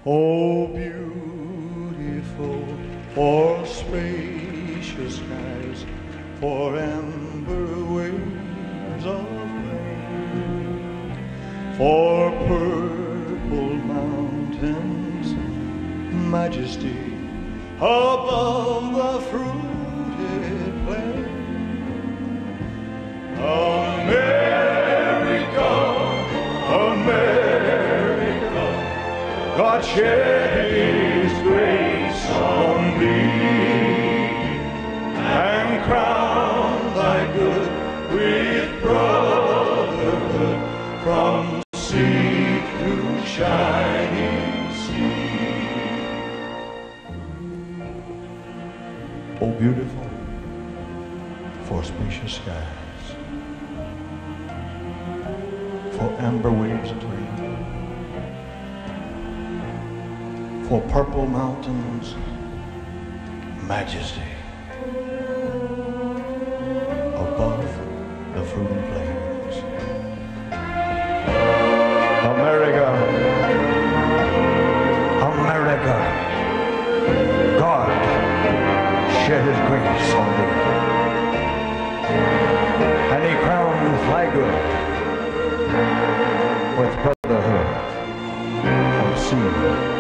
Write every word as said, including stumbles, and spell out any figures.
Oh, beautiful for spacious skies, for amber waves of rain, for purple mountains, majesty above the fruited plain. America, America, God shed His grace on thee, and crown thy good with brotherhood from sea to shining sea. Oh, beautiful for spacious skies, for amber waves of rain, for purple mountains, majesty above the fruited plains. America, America, God shed His grace on thee, and He crowned thy good with brotherhood of sea